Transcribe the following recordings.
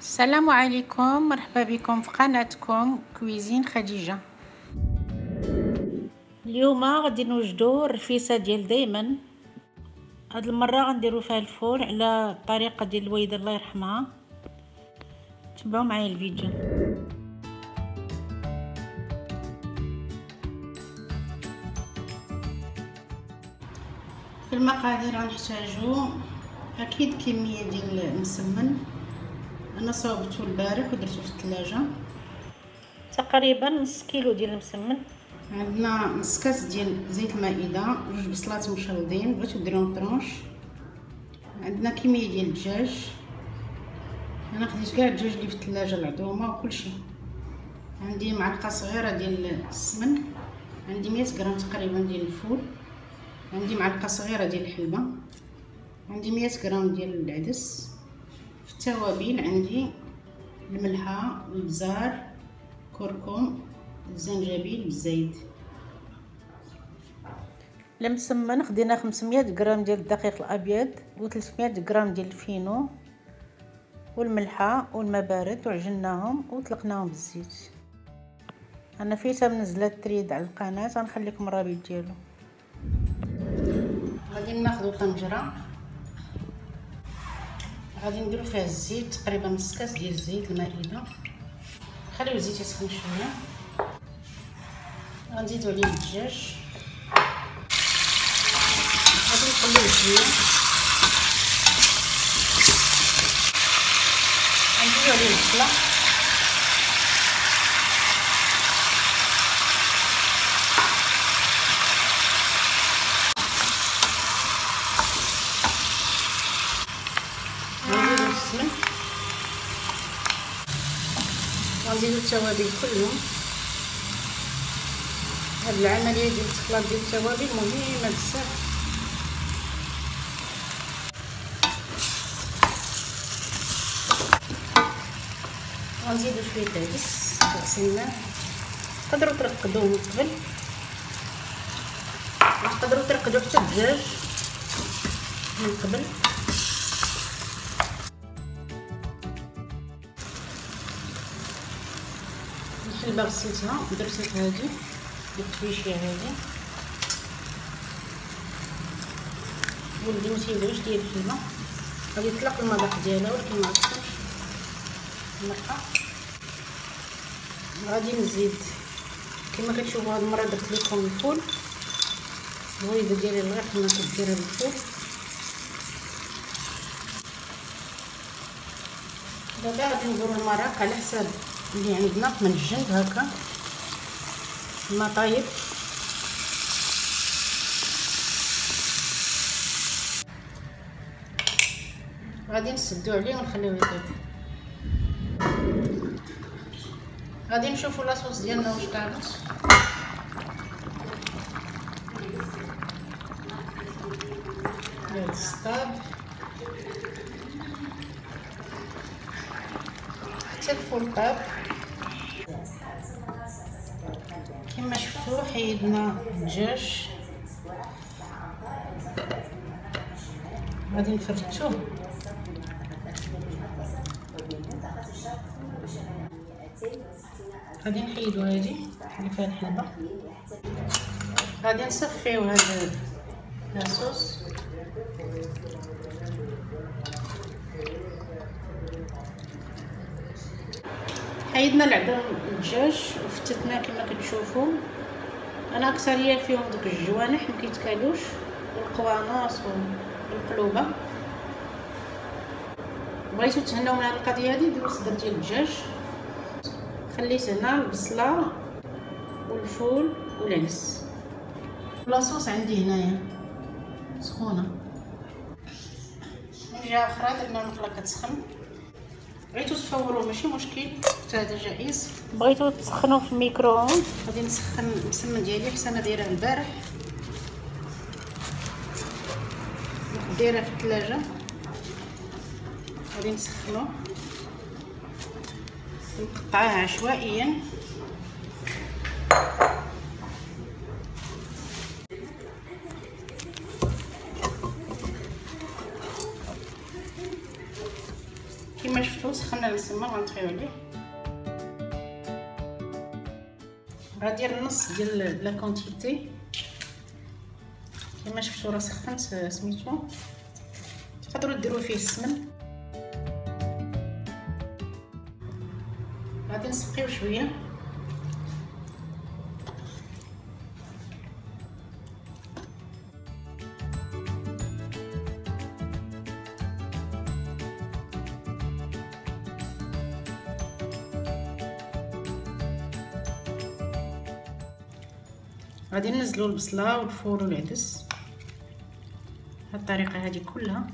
السلام عليكم، مرحبا بكم في قناتكم كويزين خديجة. اليوم غادي نوجدو الرفيسه ديال دايما. هاد المره غنديرو فيها الفول على الطريقه ديال الوالده الله يرحمها. تبعوا معايا الفيديو. في المقادير غنحتاجو اكيد كميه ديال المسمن. انا صاوبته البارح ودرتو في الثلاجه، تقريبا نص كيلو ديال المسمن. عندنا نص كاس ديال زيت المائده، جوج بصلات مشلضين بغيتو ديروهم طرونش. عندنا كميه ديال الدجاج، انا خديت كاع الدجاج اللي في الثلاجه العظومه وكلشي. عندي معلقه صغيره ديال السمن، عندي 100 غرام تقريبا ديال الفول، عندي معلقه صغيره ديال الحلبه، عندي 100 غرام ديال العدس. في التوابل عندي الملحه، البزار، كركم، الزنجبيل بالزيت. المسمن خدينا 500 غرام ديال الدقيق الابيض و300 غرام ديال الفينو والملحه والماء بارد، وعجناهم وطلقناهم بالزيت. انا فيتا منزله التريد على القناه، غنخليكم الرابط ديالو. غادي ناخذ طنجره، غادي نديرو فيها الزيت، تقريبا نص كاس ديال الزيت المائده. خليو الزيت يسخن شويه، غنزيدو عليه الدجاج، غادي نقلوه شويه، غنزيدو عليه البصله، غنزيدو السمن، غنزيدو التوابل كلهم. هاد العمليه ديال التخلاط ديال التوابل مهمه بزاف. غنزيدو شويه العدس غسلناه، تقدروا ترقدوه من قبل، تقدروا ترقدوا حتى الدجاج من قبل. الحلبه غسلتها درت هادي بالتويشيه هادي، ولدي متيبغيش ديال الحلبه، غادي يطلق المذاق ديالها ولكن ما غتكونش مرقه. غادي نزيد كما كتشوفوا هاد المره درت لكم الفول، الوالده ديالي الله يرحمها كديرها بالفول. دابا غادي نديرو المرق على حساب اللي عندنا من الجنب هكا المطايب. غادي نسدو عليه ونخليوه يطيب. غادي نشوفوا لاصوص ديالنا واش طابت. ديال السطاب حتى الفول طاب. كما شفتوا حيدنا الدجاج، غادي نفرتوه. غادي نحيدو هادي اللي فيها الحلبه، غادي نصفيو هاد لاصوص. حيدنا العظم الدجاج وفتتناه كما كتشوفوا. انا اكثريه فيهم دوك الجوانح ما كيتكالوش، والقوانص والقلوبه. بغيتو تهناو من هاد القضيه هادي، ديروا صدر ديال الدجاج. خليت هنا البصله والفول والعدس. لاصوص عندي هنايا سخونه، من جهه اخرى درنا المقله كتسخن. بغيتو تفوروا ماشي مشكل، حتى هذا جائز. بغيتو تسخنوا في الميكرووند، غادي نسخن المسمن ديالي حيت انا دايره البارح، دايره في الثلاجه. غادي نسخنوه ونقطعوه عشوائيا. كما شفتوا سخنا المسمن غنطفيو عليه. غندير النص ديال لا كونتيتي كما شفتوا راه سخنت سميتو. تقدروا ديروا فيه السمن. غادي نسقيو شويه. غادي ننزلوا البصله والفول والعدس بهذه الطريقه هذه كلها.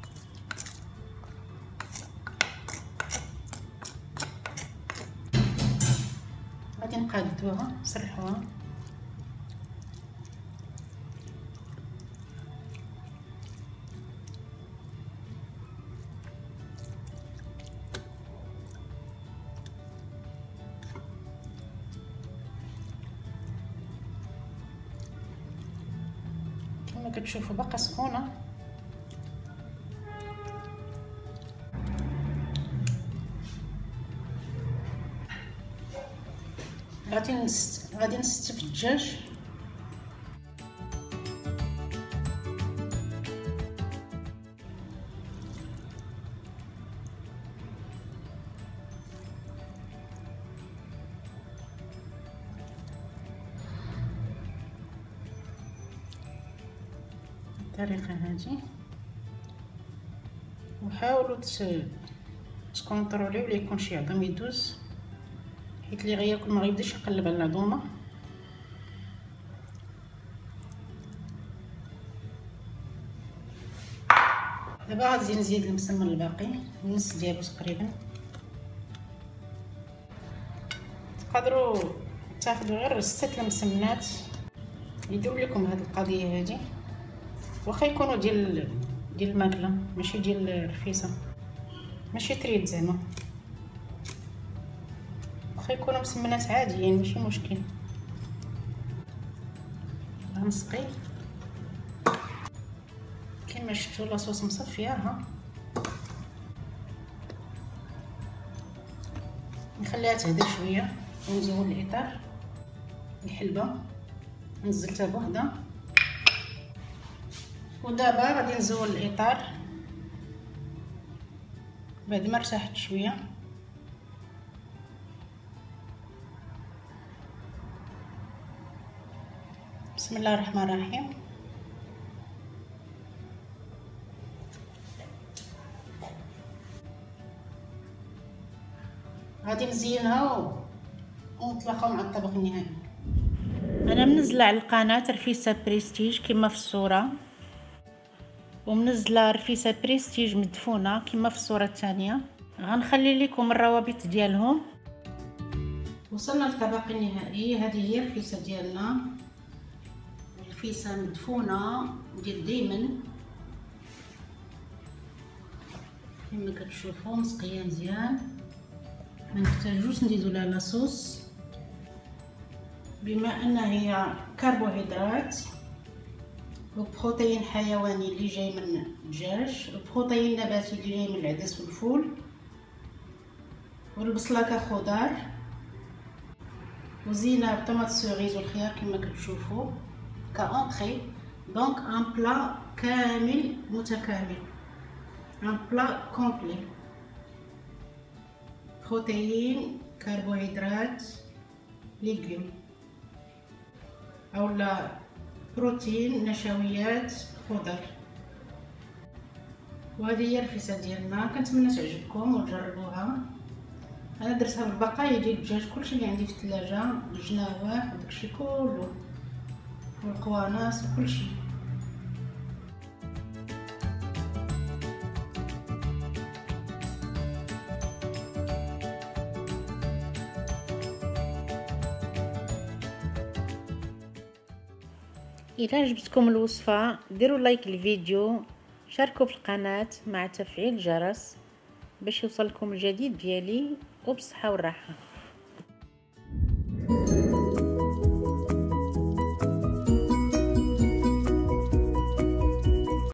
غادي نقادوها نسرحوها. كما كتشوفوا باقا سخونه. غادي نستف الدجاج. بالطريقه هذه. وحاولوا تكونطروليو ولا يكون شي عظم يدوز، حيت اللي غياكل ما غيبداش يقلب على العظومه. دابا غادي نزيد المسمن الباقي النص ديالو تقريبا. تقدروا تاخذوا غير 6 المسمنات يديروا لكم هذه القضيه هذه، واخا يكونوا ديال الماكله ماشي ديال الرفيسه، ماشي تريد زعما، واخا يكونوا مسمنات عاديين ماشي مشكل. غنسقي كما شفتوا لاصوص مصفيه. ها نخليها تهدى شويه ونزول الاطار. الحلبه نزلتها بوحدها. ودابا غادي نزول الاطار بعد ما ارتاحت شويه. بسم الله الرحمن الرحيم. غادي نزينها ونتلاقاو مع الطبق النهائي. انا منزله على القناه رفيسه بريستيج كما في الصوره، ومنزله رفيسه بريستيج مدفونه كما في الصوره الثانيه. غنخلي لكم الروابط ديالهم. وصلنا للطبق النهائي. هذه هي الرفيسه ديالنا، الرفيسه مدفونه ديال دايما كما كتشوفوا، مسقيه مزيان. ما نحتاجوش نزيدو لها لاصوص بما انها هي كربوهيدرات وبروتين حيواني اللي جاي من الدجاج، وبروتين نباتي اللي جاي من العدس والفول، والبصله كخضار، وزينه بطماط سوريز والخيار كما كتشوفوا كأونطري. دونك ان بلا كامل متكامل، ان بلا كومبلي. بروتين، كربوهيدرات، ليغيوم اولا بروتين، نشويات، خضر. وهذه هي الرفيسه ديالنا. كنتمنى تعجبكم وتجربوها. انا درتها بالبقايا ديال الدجاج، كلشي اللي عندي في الثلاجه، الجناواح وداكشي كله والقوانص وكلشي. إذا عجبتكم الوصفة ديروا لايك للفيديو، شاركوا في القناة مع تفعيل الجرس باش يوصلكم الجديد ديالي وبالصحة والراحة.